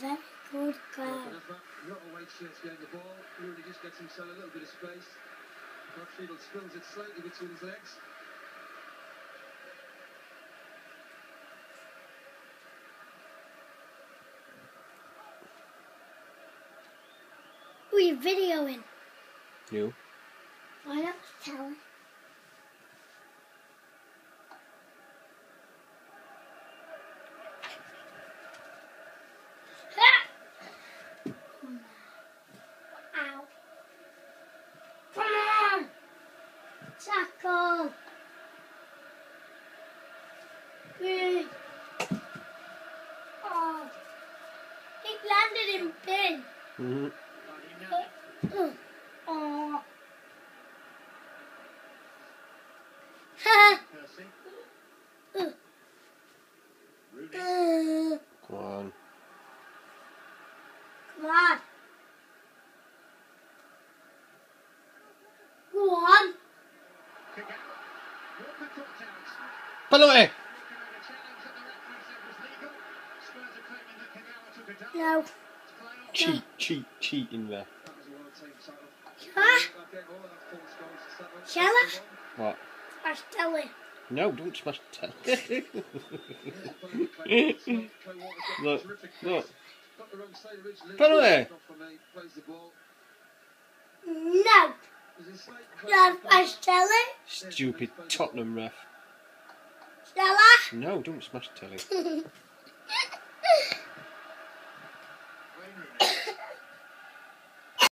very good goal. Not a weight shift getting the ball. Rooney just gets himself a little bit of space. Hogsden spills it slightly between his legs. Who are you videoing? You. I don't tell him. Ow. Come on! Tackle! Good. Oh. It landed in pin. Mm-hmm. Oh. Ha! Come on. Come on. Go on. Penalty! No. Cheating there. Huh? Shall I? What? I tell it. No, don't smash the telly. Look. Penalty! No. I tell it. Stupid Tottenham ref. Shall I? No, don't smash the telly.